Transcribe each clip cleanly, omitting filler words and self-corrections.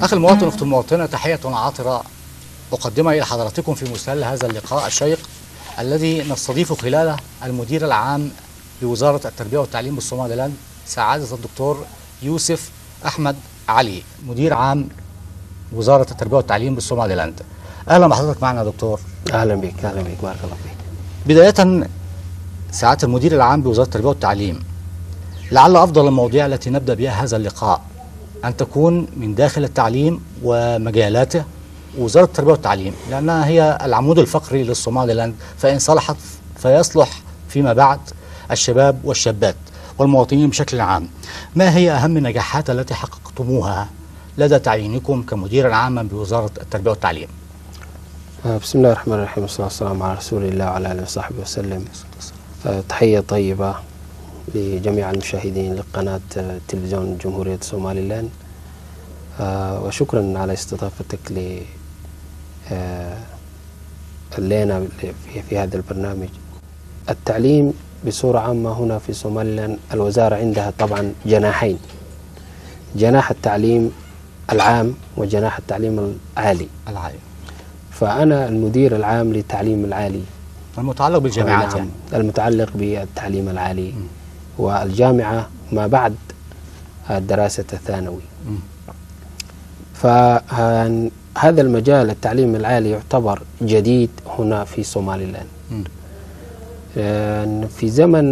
أخي المواطن أخت المواطنة، تحية عاطرة أقدمها إلى حضراتكم في مستهل هذا اللقاء الشيق الذي نستضيف خلاله المدير العام لوزارة التربية والتعليم بالصوماليلاند، سعادة الدكتور يوسف أحمد علي، مدير عام وزارة التربية والتعليم بالصوماليلاند. أهلا بحضرتك معنا يا دكتور. أهلا بك، أهلا بك، بارك الله فيك. بداية سعادة المدير العام بوزارة التربية والتعليم، لعل أفضل المواضيع التي نبدأ بها هذا اللقاء أن تكون من داخل التعليم ومجالاته وزارة التربية والتعليم، لأنها هي العمود الفقري للصوماليلاند، فإن صلحت فيصلح فيما بعد الشباب والشابات والمواطنين بشكل عام. ما هي أهم النجاحات التي حققتموها لدى تعيينكم كمدير عاما بوزارة التربية والتعليم؟ بسم الله الرحمن الرحيم، والصلاة والسلام على رسول الله وعلى آله وصحبه وسلم. تحية طيبة لجميع المشاهدين لقناة تلفزيون جمهورية الصوماليلاند، وشكرا على استضافتك لنا في هذا البرنامج. التعليم بصورة عامة هنا في صوماليلاند الوزارة عندها طبعا جناحين، جناح التعليم العام وجناح التعليم العالي. فأنا المدير العام للتعليم العالي المتعلق بالجامعات، يعني المتعلق بالتعليم العالي والجامعة ما بعد الدراسة الثانوي. فهذا المجال التعليم العالي يعتبر جديد هنا في صوماليلاند. في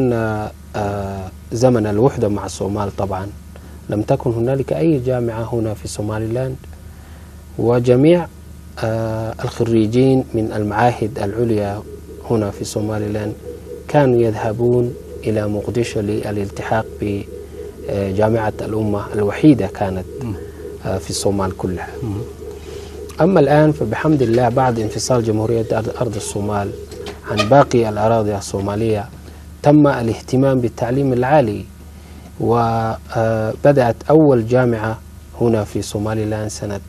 زمن الوحدة مع الصومال طبعا لم تكن هنالك أي جامعة هنا في صوماليلاند، وجميع الخريجين من المعاهد العليا هنا في صوماليلاند كانوا يذهبون إلى مقدشو للالتحاق بجامعة الأمة الوحيدة كانت في الصومال كلها. أما الآن فبحمد الله بعد انفصال جمهورية أرض الصومال عن باقي الأراضي الصومالية تم الاهتمام بالتعليم العالي، وبدأت أول جامعة هنا في صوماليلاند سنة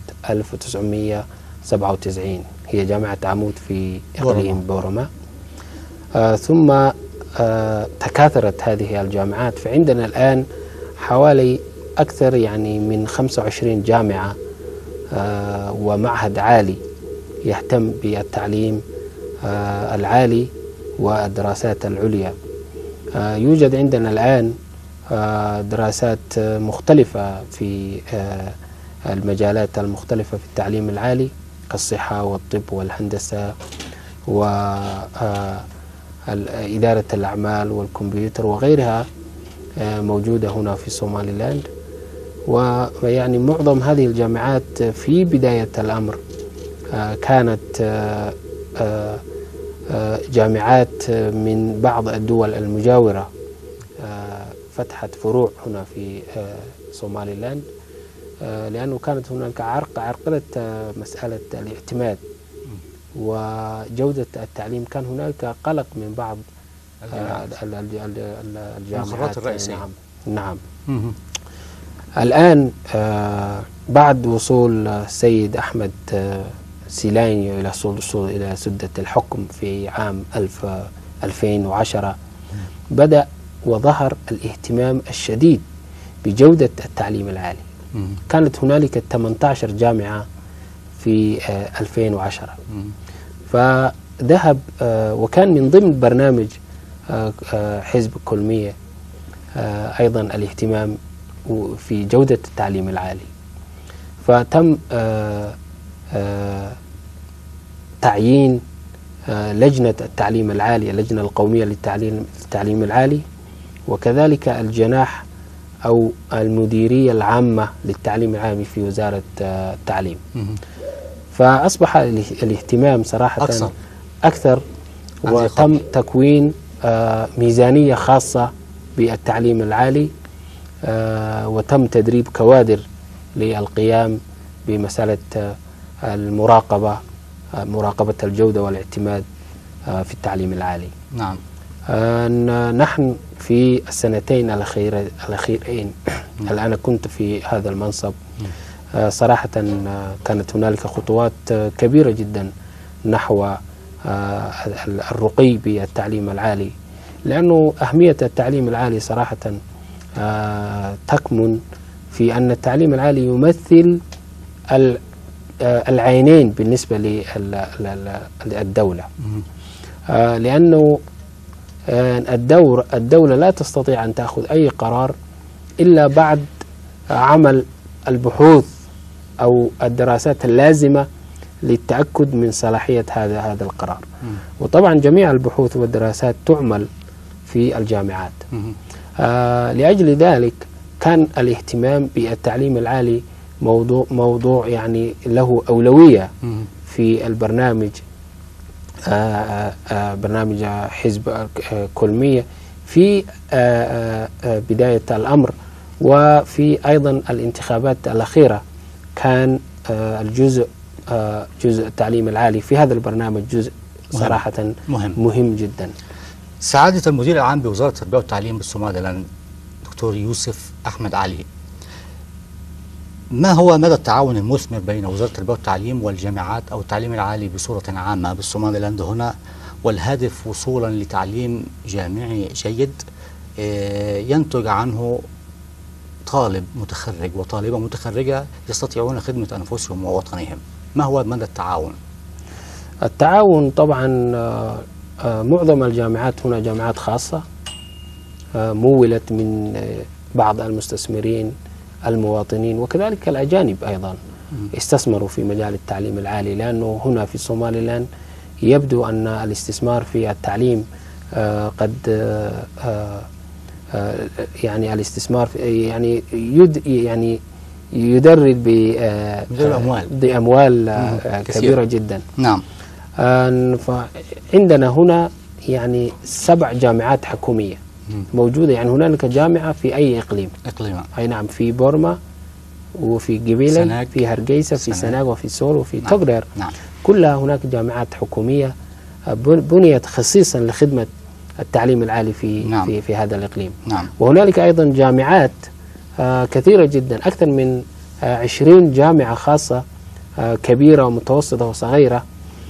1997 هي جامعة عمود في إقليم بورما. ثم تكاثرت هذه الجامعات، فعندنا الآن حوالي أكثر يعني من 25 جامعة ومعهد عالي يهتم بالتعليم العالي والدراسات العليا. يوجد عندنا الآن دراسات مختلفة في المجالات المختلفة في التعليم العالي كالصحة والطب والهندسة وإدارة الأعمال والكمبيوتر وغيرها موجودة هنا في صوماليلاند. ويعني معظم هذه الجامعات في بداية الأمر كانت جامعات من بعض الدول المجاورة فتحت فروع هنا في صوماليلاند، لأنه كانت هناك عرقلة مسألة الاعتماد وجودة التعليم. كان هناك قلق من بعض الجامعات الرئيسية. نعم. الآن بعد وصول السيد أحمد سيلانيو إلى سدة الحكم في عام 2010 بدأ وظهر الاهتمام الشديد بجودة التعليم العالي. كانت هنالك 18 جامعة في 2010. فذهب وكان من ضمن برنامج حزب الكلمية أيضا الاهتمام في جودة التعليم العالي. فتم تعيين لجنة التعليم العالي، اللجنة القومية للتعليم العالي، وكذلك الجناح أو المديرية العامة للتعليم العالي في وزارة التعليم. فأصبح الاهتمام صراحة أكثر وتم تكوين ميزانية خاصة بالتعليم العالي، وتم تدريب كوادر للقيام بمسألة مراقبة الجودة والاعتماد في التعليم العالي. نعم. نحن في السنتين الأخيرين الآن كنت في هذا المنصب، صراحة كانت هنالك خطوات كبيرة جدا نحو الرقي بالتعليم العالي، لأنه أهمية التعليم العالي صراحة تكمن في أن التعليم العالي يمثل العينين بالنسبة للدولة، لأنه الدولة لا تستطيع أن تأخذ أي قرار إلا بعد عمل البحوث أو الدراسات اللازمة للتأكد من صلاحية هذا القرار. وطبعا جميع البحوث والدراسات تعمل في الجامعات. لأجل ذلك كان الاهتمام بالتعليم العالي موضوع يعني له أولوية في البرنامج، برنامج حزب كلمية في بداية الأمر، وفي أيضا الانتخابات الأخيرة كان جزء التعليم العالي في هذا البرنامج جزء صراحة مهم جدا. سعادة المدير العام بوزارة التربية والتعليم بالصوماليلاند دكتور يوسف أحمد علي، ما هو مدى التعاون المثمر بين وزارة التربية والتعليم والجامعات أو التعليم العالي بصورة عامة بالصوماليلاند هنا، والهدف وصولا لتعليم جامعي جيد ينتج عنه طالب متخرج وطالبة متخرجة يستطيعون خدمة أنفسهم ووطنهم؟ ما هو مدى التعاون؟ التعاون طبعا معظم الجامعات هنا جامعات خاصة مولت من بعض المستثمرين المواطنين، وكذلك الأجانب أيضا استثمروا في مجال التعليم العالي، لأنه هنا في الصوماليلاند يبدو أن الاستثمار في التعليم قد يعني الاستثمار يعني يدرج بأموال كبيرة جدا. نعم. فعندنا هنا يعني 7 جامعات حكومية موجودة، يعني هنالك جامعة في أي إقليم. أي نعم، في بورما وفي قبيلة، في هرقيسة، في سناق، وفي سول، وفي تغرير. نعم. كلها هناك جامعات حكومية بنيت خصيصا لخدمة التعليم العالي في هذا الإقليم. نعم. وهنالك أيضا جامعات كثيرة جدا، أكثر من 20 جامعة خاصة كبيرة ومتوسطة وصغيرة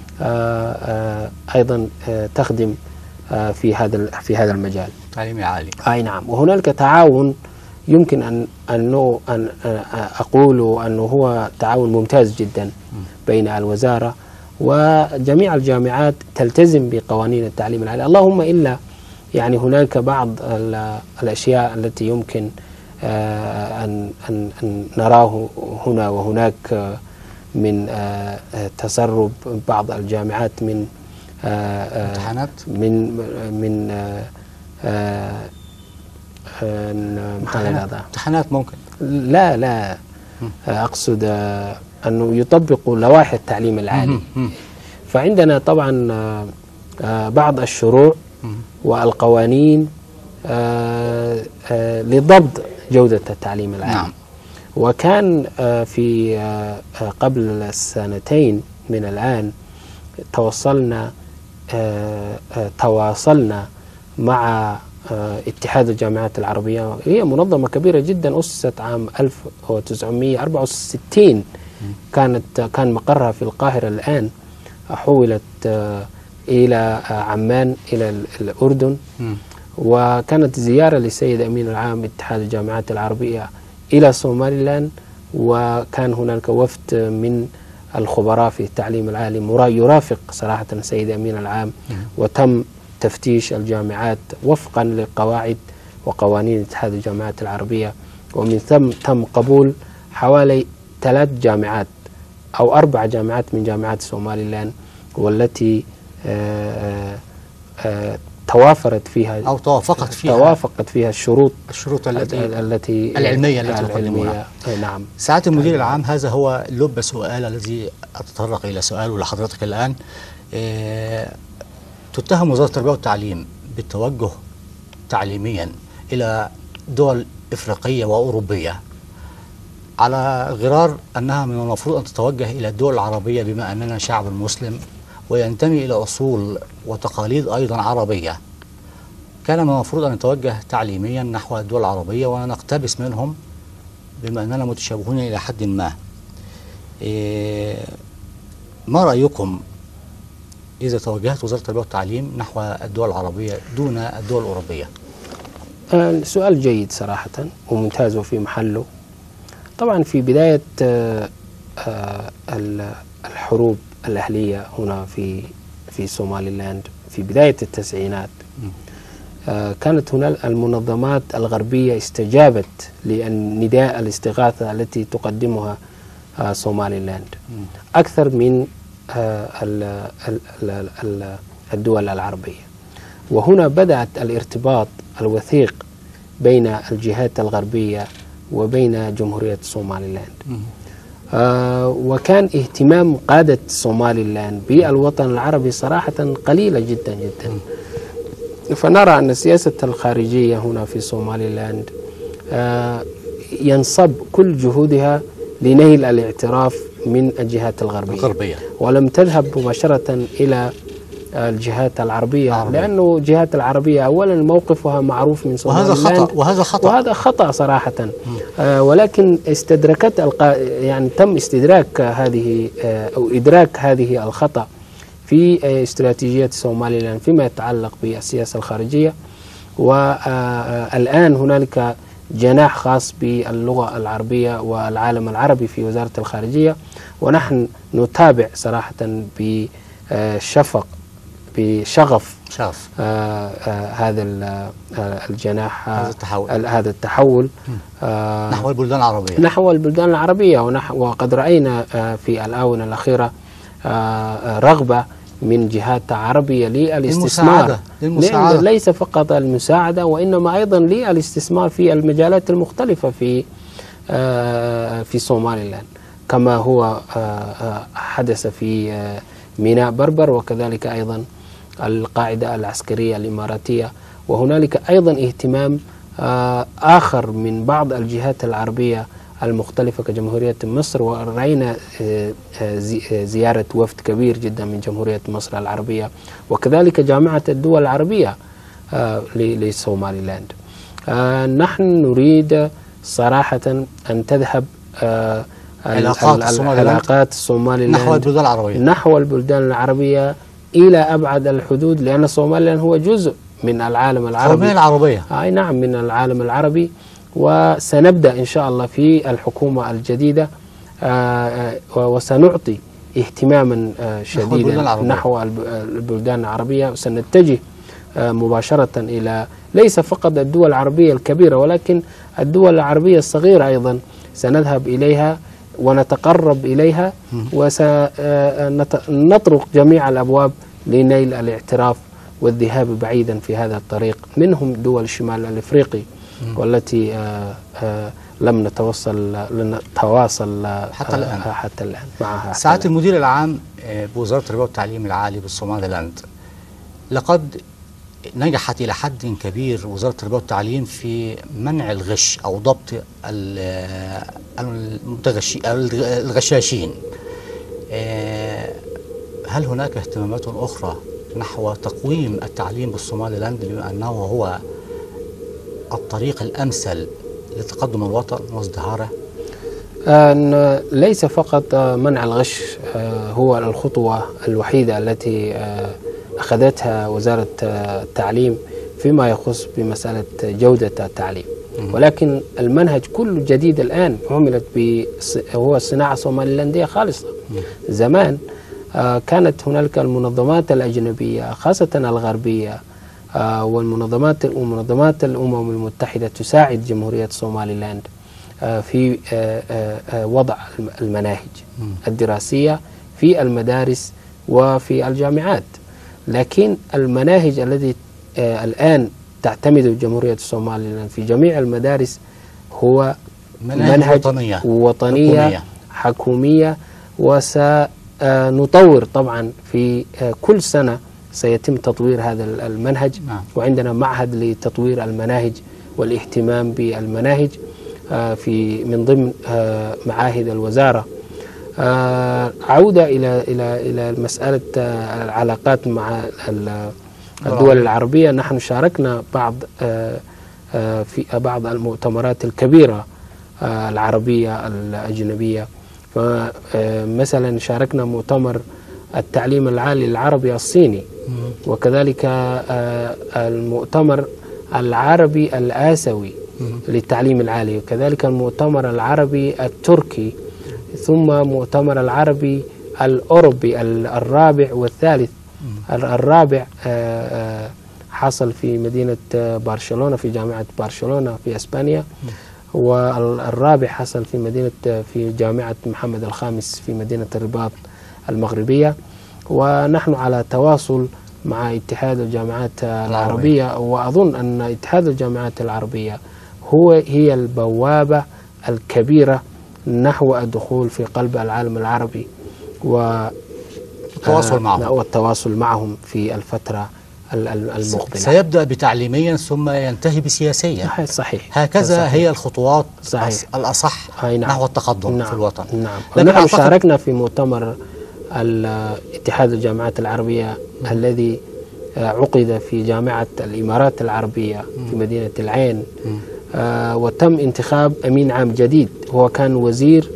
أيضا تخدم في هذا المجال التعليم العالي. أي نعم. وهنالك تعاون يمكن أن أقول أنه هو تعاون ممتاز جدا بين الوزارة وجميع الجامعات تلتزم بقوانين التعليم العالي، اللهم إلا يعني هناك بعض الأشياء التي يمكن أن نراه هنا وهناك من تسرب بعض الجامعات من امتحانات، من امتحانات ممكن لا أقصد أنه يطبقوا لوائح التعليم العالي. فعندنا طبعا بعض الشروع والقوانين لضبط جودة التعليم العالي. نعم. وكان في قبل 2 من الآن تواصلنا مع اتحاد الجامعات العربية، هي منظمة كبيرة جدا أسست عام 1964، كان مقرها في القاهرة، الآن حولت إلى عمان إلى الأردن. وكانت زيارة للسيد أمين العام اتحاد الجامعات العربية إلى صوماليلاند، وكان هناك وفد من الخبراء في التعليم العالي يرافق صراحة السيد أمين العام، وتم تفتيش الجامعات وفقا لقواعد وقوانين اتحاد الجامعات العربية، ومن ثم تم قبول حوالي 3 جامعات أو 4 جامعات من جامعات صوماليلاند، والتي توافرت فيها أو توافقت فيها الشروط التي العلمية التي تقدمونها. نعم. سعادة المدير العام، هذا هو لب سؤال الذي أتطرق إلى سؤاله لحضرتك الآن. تتهم وزارة التربية والتعليم بالتوجه تعليميا إلى دول إفريقية وأوروبية، على غرار أنها من المفروض أن تتوجه إلى الدول العربية، بما أننا شعب مسلم وينتمي إلى أصول وتقاليد أيضا عربية. كان من المفروض أن نتوجه تعليميا نحو الدول العربية ونقتبس منهم، بما أننا متشابهون إلى حد ما. ما رأيكم إذا توجهت وزارة التربية والتعليم نحو الدول العربية دون الدول الأوروبية؟ سؤال جيد صراحة وممتاز وفي محله. طبعا في بداية الحروب الأهلية هنا في سوماليلاند في بداية التسعينات، كانت هناك المنظمات الغربية استجابت لنداء الاستغاثة التي تقدمها سوماليلاند أكثر من الدول العربية. وهنا بدأت الارتباط الوثيق بين الجهات الغربية وبين جمهورية سوماليلاند. وكان اهتمام قادة سوماليلاند بالوطن العربي صراحة قليلة جدا جدا. فنرى أن السياسة الخارجية هنا في سوماليلاند ينصب كل جهودها لنيل الاعتراف من الجهات الغربية ولم تذهب مباشرة إلى الجهات العربية لأنه الجهات العربية أولا موقفها معروف من سوماليلاند، وهذا خطأ صراحة. ولكن استدركت يعني تم استدراك هذه أو إدراك هذه الخطأ في استراتيجية سوماليلاند فيما يتعلق بالسياسة الخارجية. والآن هنالك جناح خاص باللغة العربية والعالم العربي في وزارة الخارجية، ونحن نتابع صراحة بشغف هذا الجناح، هذا التحول نحو البلدان العربية. وقد رأينا في الآونة الأخيرة رغبة من جهات عربية للاستثمار، ليس فقط المساعدة وإنما أيضا للاستثمار في المجالات المختلفة في سوماليلاند، كما هو حدث في ميناء بربر، وكذلك أيضا القاعدة العسكرية الإماراتية. وهنالك أيضا اهتمام آخر من بعض الجهات العربية المختلفة كجمهورية مصر، ورأينا زيارة وفد كبير جدا من جمهورية مصر العربية، وكذلك جامعة الدول العربية لسوماليلاند. نحن نريد صراحة أن تذهب علاقات سوماليلاند نحو البلدان العربية إلى أبعد الحدود، لأن سوماليلاند هو جزء من العالم العربي. أي نعم، من العالم العربي. وسنبدأ إن شاء الله في الحكومة الجديدة وسنعطي اهتماما شديدا نحو البلدان العربية، وسنتجه مباشرة إلى ليس فقط الدول العربية الكبيرة ولكن الدول العربية الصغيرة أيضا سنذهب إليها ونتقرب إليها، وسنطرق جميع الأبواب لنيل الاعتراف والذهاب بعيدا في هذا الطريق، منهم دول الشمال الأفريقي والتي لم نتواصل حتى الآن معها. سعادة المدير العام بوزارة التربية والتعليم العالي بالصوماليلاند، لقد نجحت إلى حد كبير وزارة التربية والتعليم في منع الغش أو ضبط الغشاشين. هل هناك اهتمامات أخرى نحو تقويم التعليم بالصوماليلاند بما أنه هو الطريق الأمثل لتقدم الوطن وازدهاره؟ ليس فقط منع الغش هو الخطوة الوحيدة التي أخذتها وزارة التعليم فيما يخص بمسألة جودة التعليم، ولكن المنهج كله جديد الآن عملت هو الصناعة الصوماليلاندية خالصة. زمان كانت هنالك المنظمات الأجنبية خاصة الغربية ومنظمات الأمم المتحدة تساعد جمهورية سوماليلاند في وضع المناهج الدراسية في المدارس وفي الجامعات، لكن المناهج التي الآن تعتمد جمهورية سوماليلاند في جميع المدارس هو منهج وطنية حكومية، وسنطور طبعا في كل سنة سيتم تطوير هذا المنهج. وعندنا معهد لتطوير المناهج والاهتمام بالمناهج من ضمن معاهد الوزارة. عودة إلى مسألة العلاقات مع الدول العربية، نحن شاركنا في بعض المؤتمرات الكبيرة العربية الأجنبية. فمثلا شاركنا مؤتمر التعليم العالي العربي الصيني، وكذلك المؤتمر العربي الآسيوي للتعليم العالي، وكذلك المؤتمر العربي التركي، ثم مؤتمر العربي الأوروبي الرابع والثالث. الرابع حصل في مدينة برشلونة في جامعة برشلونة في إسبانيا، والرابع حصل في جامعة محمد الخامس في مدينة الرباط المغربية. ونحن على تواصل مع اتحاد الجامعات العربية، وأظن أن اتحاد الجامعات العربية هي البوابة الكبيرة نحو الدخول في قلب العالم العربي والتواصل معهم في الفترة المقبلة. سيبدأ بتعليميا ثم ينتهي بسياسيا. صحيح. هكذا صحيح. هي الخطوات الأصح نحو التقدم في الوطن. نحن شاركنا في مؤتمر اتحاد الجامعات العربية الذي عقد في جامعة الإمارات العربية في مدينة العين، وتم انتخاب أمين عام جديد، هو كان وزير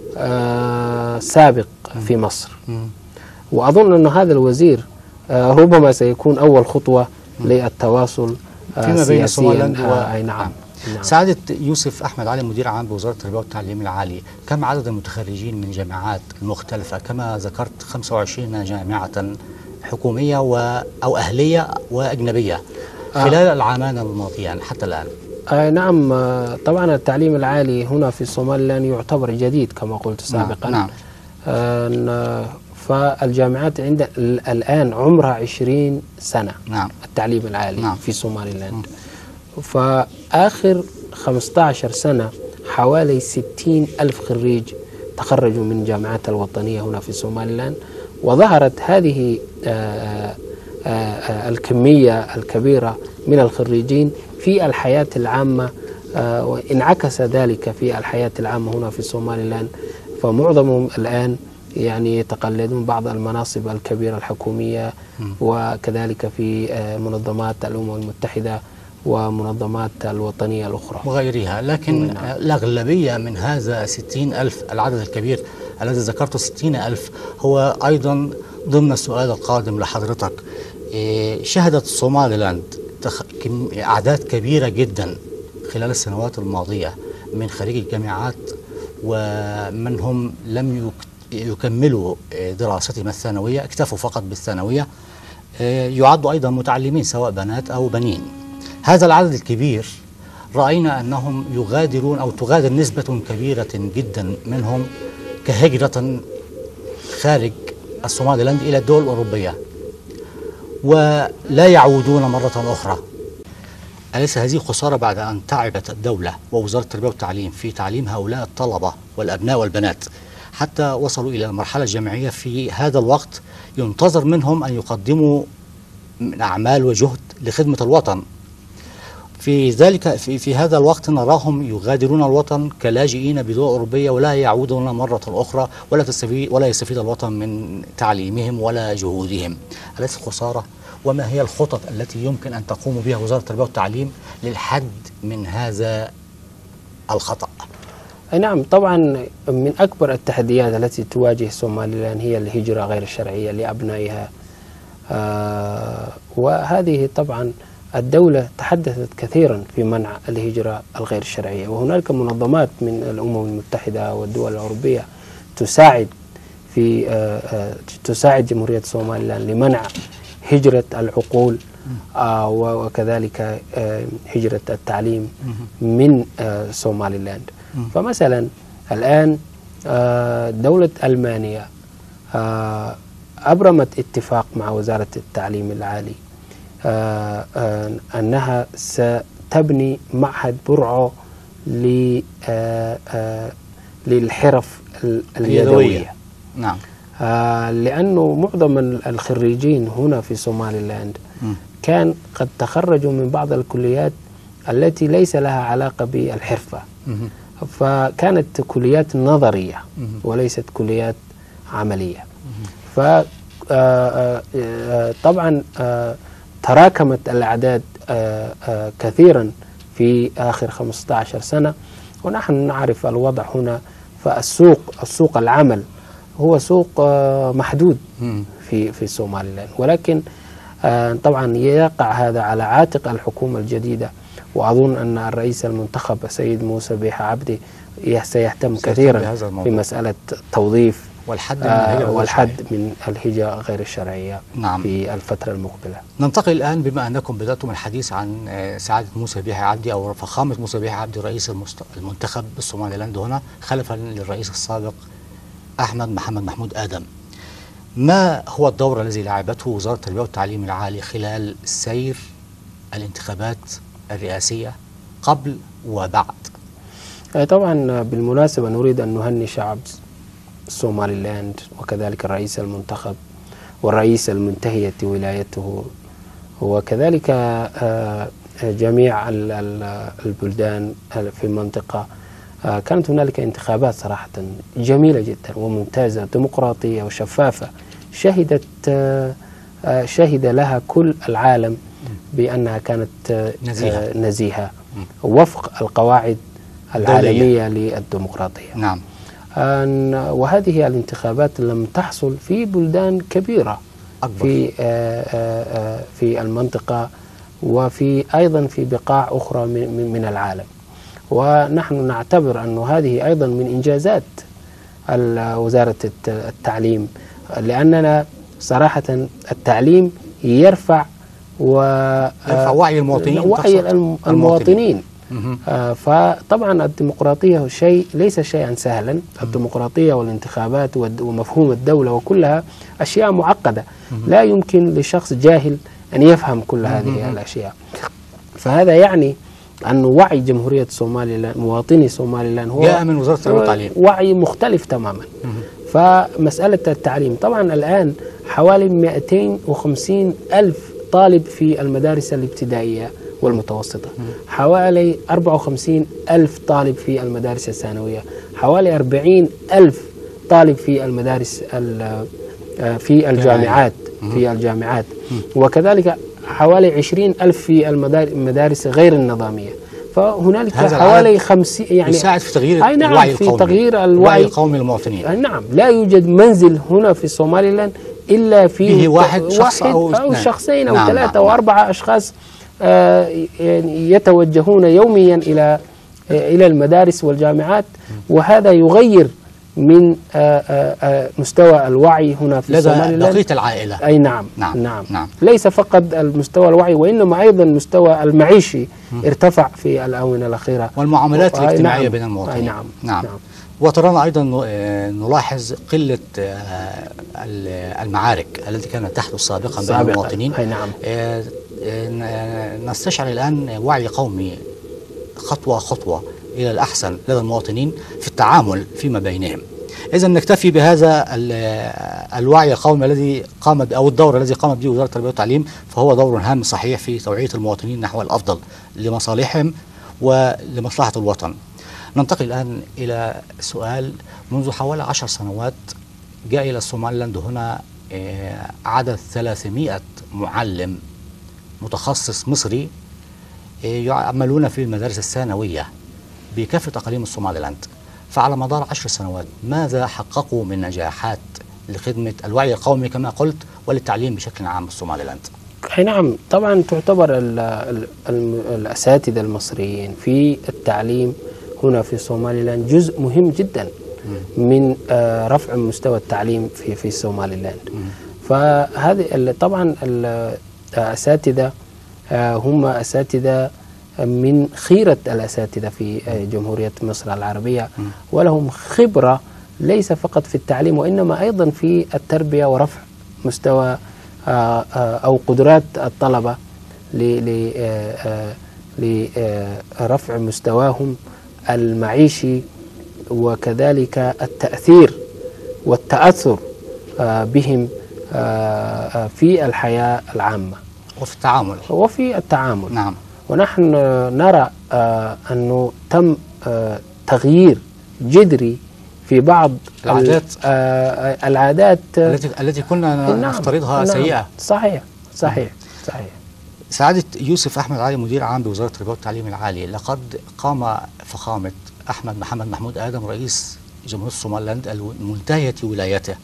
سابق في مصر، وأظن أن هذا الوزير ربما سيكون أول خطوة للتواصل فيما بين الصوماليلاند نعم. سعادة يوسف أحمد علي، مدير عام بوزارة التربية والتعليم العالي، كم عدد المتخرجين من الجامعات المختلفة؟ كما ذكرت 25 جامعة حكومية أو أهلية وأجنبية خلال العامان الماضيان حتى الآن. نعم، طبعا التعليم العالي هنا في الصوماليلاند يعتبر جديد كما قلت سابقا. نعم. فالجامعات عند الآن عمرها 20 سنة. نعم. التعليم العالي في صوماليلاند. فآخر 15 سنة حوالي 60 ألف خريج تخرجوا من الجامعات الوطنية هنا في صوماليلاند، وظهرت هذه الكمية الكبيرة من الخريجين في الحياة العامة، وانعكس ذلك في الحياة العامة هنا في صوماليلاند. فمعظمهم الآن يعني يتقلدون بعض المناصب الكبيرة الحكومية، وكذلك في منظمات الأمم المتحدة ومنظمات الوطنية الأخرى وغيرها. لكن الأغلبية من هذا 60 ألف العدد الكبير الذي ذكرته 60 ألف هو أيضا ضمن السؤال القادم لحضرتك. شهدت صوماليلاند أعداد كبيرة جدا خلال السنوات الماضية من خريج الجامعات، ومن هم لم يكملوا دراستهم الثانوية، اكتفوا فقط بالثانوية، يعدوا أيضا متعلمين سواء بنات أو بنين. هذا العدد الكبير رأينا أنهم يغادرون أو تغادر نسبة كبيرة جدا منهم كهجرة خارج الصوماليلاند إلى الدول الأوروبية ولا يعودون مرة أخرى. أليس هذه خسارة بعد أن تعبت الدولة ووزارة التربية والتعليم في تعليم هؤلاء الطلبة والأبناء والبنات حتى وصلوا إلى المرحلة الجامعية؟ في هذا الوقت ينتظر منهم أن يقدموا من أعمال وجهد لخدمة الوطن. في هذا الوقت نراهم يغادرون الوطن كلاجئين بدول أوروبية ولا يعودون مرة أخرى، ولا يستفيد الوطن من تعليمهم ولا جهودهم. أليس خسارة؟ وما هي الخطط التي يمكن أن تقوم بها وزارة التربية والتعليم للحد من هذا الخطأ؟ نعم، طبعا من أكبر التحديات التي تواجه صوماليلاند هي الهجرة غير الشرعية لأبنائها، وهذه طبعا الدولة تحدثت كثيرا في منع الهجرة الغير الشرعية، وهناك منظمات من الأمم المتحدة والدول الأوروبية تساعد جمهورية صوماليلاند لمنع هجرة العقول وكذلك هجرة التعليم من صوماليلاند. فمثلا الآن دولة ألمانيا أبرمت اتفاق مع وزارة التعليم العالي أنها ستبني معهد برعو للحرف اليدوية. نعم. لأنه معظم الخريجين هنا في صوماليلاند كان قد تخرجوا من بعض الكليات التي ليس لها علاقة بالحرفة، فكانت كليات نظرية وليست كليات عملية. فطبعا تراكمت الأعداد كثيرا في آخر 15 سنة، ونحن نعرف الوضع هنا. فالسوق العمل هو سوق محدود في صوماليلاند، ولكن طبعا يقع هذا على عاتق الحكومة الجديدة. وأظن أن الرئيس المنتخب السيد موسى بيح عبدي سيهتم كثيرا بمسألة توظيف والحد من الهجرة غير الشرعية في الفترة المقبلة. ننتقل الآن، بما أنكم بدأتم الحديث عن سعادة موسى بيحي عبدي أو فخامة موسى بيحي عبدي رئيس المنتخب بالصوماليلاند هنا خلفا للرئيس السابق أحمد محمد محمود آدم، ما هو الدور الذي لعبته وزارة التربية والتعليم العالي خلال سير الانتخابات الرئاسية قبل وبعد؟ طبعا بالمناسبة نريد أن نهني شعب الصوماليلاند وكذلك الرئيس المنتخب والرئيس المنتهية ولايته، وكذلك جميع البلدان في المنطقة. كانت هنالك انتخابات صراحة جميلة جدا وممتازة ديمقراطية وشفافة، شهد لها كل العالم بأنها كانت نزيهة وفق القواعد العالمية للديمقراطية. نعم. وهذه الانتخابات لم تحصل في بلدان كبيرة أكبر في المنطقة وفي أيضا في بقاع أخرى من العالم، ونحن نعتبر أن هذه أيضا من إنجازات وزارة التعليم، لأننا صراحة التعليم يرفع وعي المواطنين. فطبعا الديمقراطية ليس شيئا سهلا. الديمقراطية والانتخابات ومفهوم الدولة وكلها أشياء معقدة، لا يمكن لشخص جاهل أن يفهم كل هذه الأشياء. فهذا يعني أن وعي جمهورية صوماليلاند، مواطني صوماليلاند، هو جاء من وزارة التربية والتعليم، وعي مختلف تماما. فمسألة التعليم طبعا الآن حوالي 250 ألف طالب في المدارس الابتدائية والمتوسطة، حوالي 54 ألف طالب في المدارس الثانوية، حوالي 40 ألف طالب في المدارس في الجامعات وكذلك حوالي 20 ألف في المدارس غير النظامية. فهنالك حوالي 50 يعني يساعد في تغيير الوعي القومي، في تغيير الوعي القومي للمواطنين. نعم، لا يوجد منزل هنا في صوماليلاند إلا فيه واحد أو شخصين أو ثلاثة أو أربعة أشخاص يتوجهون يوميا إلى المدارس والجامعات، وهذا يغير من مستوى الوعي هنا في صوماليلاند بقية العائلة. أي نعم. ليس فقط المستوى الوعي وإنما أيضا المستوى المعيشي ارتفع في الآونة الأخيرة، والمعاملات الاجتماعية بين المواطنين. نعم. وترانا أيضا نلاحظ قلة المعارك التي كانت تحدث سابقا بين المواطنين. نستشعر الآن وعي قومي خطوة خطوة إلى الأحسن لدى المواطنين في التعامل فيما بينهم. إذا نكتفي بهذا الوعي القومي الذي قامت أو الدور الذي قامت به وزارة التربية والتعليم، فهو دور هام صحيح في توعية المواطنين نحو الأفضل لمصالحهم ولمصلحة الوطن. ننتقل الآن إلى سؤال. منذ حوالي 10 سنوات جاء إلى الصوماليلاند هنا عدد 300 معلم متخصص مصري يعملون في المدارس الثانوية بكافة أقاليم الصوماليلاند. فعلى مدار 10 سنوات ماذا حققوا من نجاحات لخدمة الوعي القومي كما قلت وللتعليم بشكل عام بالصوماليلاند؟ نعم، طبعا تعتبر الأساتذة المصريين في التعليم هنا في صوماليلاند جزء مهم جدا من رفع مستوى التعليم في صوماليلاند. فهذه طبعا الأساتذة هم أساتذة من خيرة الأساتذة في جمهورية مصر العربية، ولهم خبرة ليس فقط في التعليم وإنما أيضا في التربية ورفع مستوى أو قدرات الطلبة لرفع مستواهم المعيشي وكذلك التأثير والتأثر بهم في الحياة العامة وفي التعامل. نعم. ونحن نرى أنه تم تغيير جذري في بعض العادات التي كنا نفترضها سيئة. صحيح. سعادة يوسف أحمد علي مدير عام بوزارة التربية والتعليم العالي، لقد قام فخامة أحمد محمد محمود آدم رئيس جمهورية الصوماليلاند المنتهية ولايته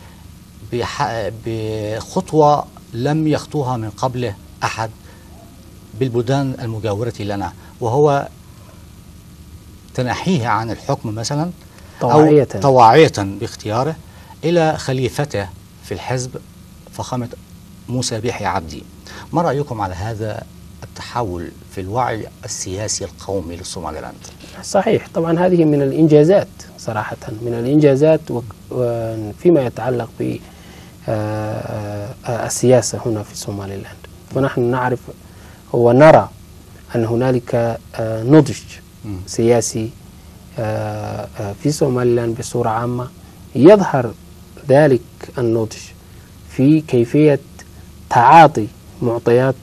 بخطوة لم يخطوها من قبله أحد بالبلدان المجاورة لنا، وهو تنحيه عن الحكم مثلا طواعية أو طواعية باختياره إلى خليفته في الحزب فخامة موسى بيحيى عبدي. ما رأيكم على هذا التحول في الوعي السياسي القومي للصوماليلاند؟ صحيح، طبعا هذه من الإنجازات صراحة، من الإنجازات فيما يتعلق بالسياسة هنا في الصوماليلاند. فنحن نعرف ونرى أن هنالك نضج سياسي في صوماليلاند بصورة عامة. يظهر ذلك النضج في كيفية تعاطي معطيات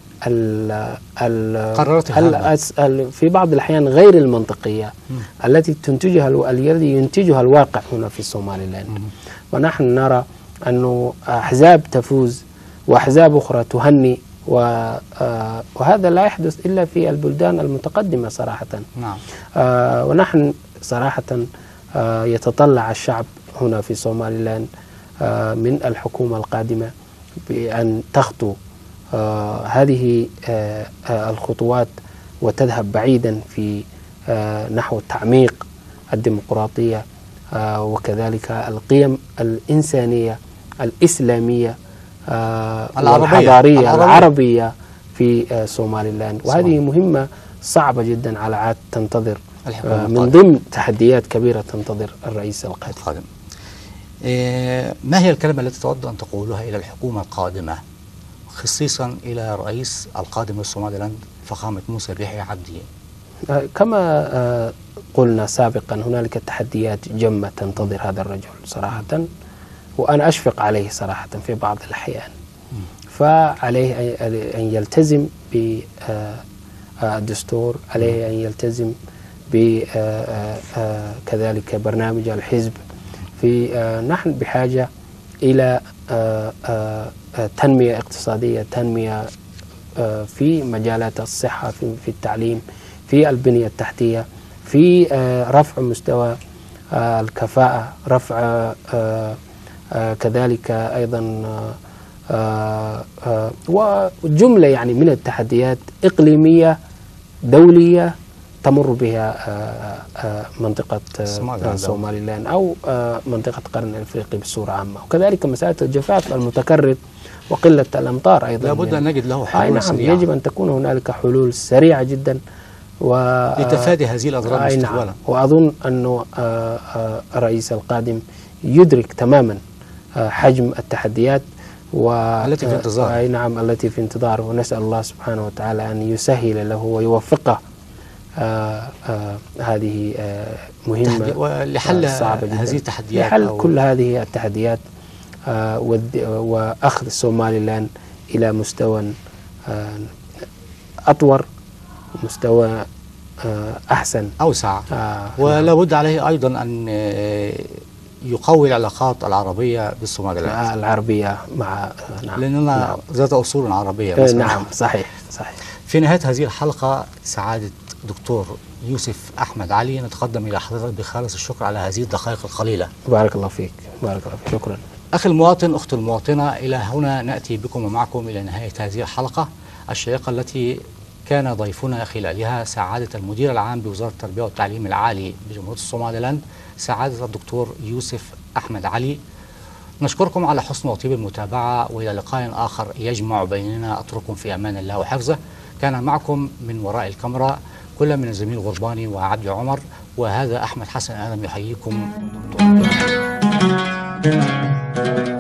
في بعض الأحيان غير المنطقية التي الذي ينتجها الواقع هنا في الصوماليلاند. ونحن نرى أن أحزاب تفوز وأحزاب أخرى تهني، وهذا لا يحدث إلا في البلدان المتقدمة صراحة. نعم. ونحن صراحة يتطلع الشعب هنا في صوماليلاند من الحكومة القادمة بأن تخطو هذه الخطوات وتذهب بعيدا في نحو تعميق الديمقراطية وكذلك القيم الإنسانية الإسلامية والحضارية العربية في صوماليلاند. وهذه مهمة صعبة جدا على عاد تنتظر من ضمن تحديات كبيرة تنتظر الرئيس القادم. ما هي الكلمة التي تود أن تقولها إلى الحكومة القادمة، خصيصا إلى الرئيس القادم للصوماليلاند فخامة موسى بيحيى عبدي؟ كما قلنا سابقا، هنالك تحديات جمة تنتظر هذا الرجل صراحة، وأنا أشفق عليه صراحة في بعض الأحيان. فعليه أن يلتزم بالدستور، عليه أن يلتزم بكذلك برنامج الحزب. نحن بحاجة إلى تنمية اقتصادية، تنمية في مجالات الصحة، في التعليم، في البنية التحتية، في رفع مستوى الكفاءة، رفع كذلك أيضا وجملة يعني من التحديات إقليمية دولية تمر بها منطقة صوماليلاند أو منطقة قرن الأفريقي بصورة عامة. وكذلك مسألة الجفاف المتكرر وقلة الأمطار أيضا لابد أن نجد له حلول نعم سريعة. يجب أن تكون هنالك حلول سريعة جدا لتفادي هذه الأضرار مستقبلا. نعم. وأظن أن الرئيس القادم يدرك تماما حجم التحديات التي في انتظاره. نعم التي في انتظاره، ونسأل الله سبحانه وتعالى أن يسهل له ويوفقه. هذه مهمة لحل صعبة جدا، هذه التحديات، لحل كل هذه التحديات وأخذ الصوماليلاند إلى مستوى أطور، مستوى أحسن أوسع. ولا بد عليه أيضا أن يقوي العلاقات العربية بالصوماليلاند، العربية مع لأننا ذات أصول عربية. نعم صحيح. في نهاية هذه الحلقة سعادة دكتور يوسف أحمد علي، نتقدم إلى حضرتك بخالص الشكر على هذه الدقائق القليلة. بارك الله فيك. بارك الله فيك. شكرا. أخي المواطن، أخت المواطنة، إلى هنا نأتي بكم ومعكم إلى نهاية هذه الحلقة الشيقة التي كان ضيفنا خلالها سعادة المدير العام بوزارة التربية والتعليم العالي بجمهورية الصوماليلاند سعادة الدكتور يوسف أحمد علي. نشكركم على حسن وطيب المتابعة، وإلى لقاء آخر يجمع بيننا. أترككم في أمان الله وحفظه. كان معكم من وراء الكاميرا كل من الزميل غرباني وعبد عمر، وهذا أحمد حسن آدم يحييكم.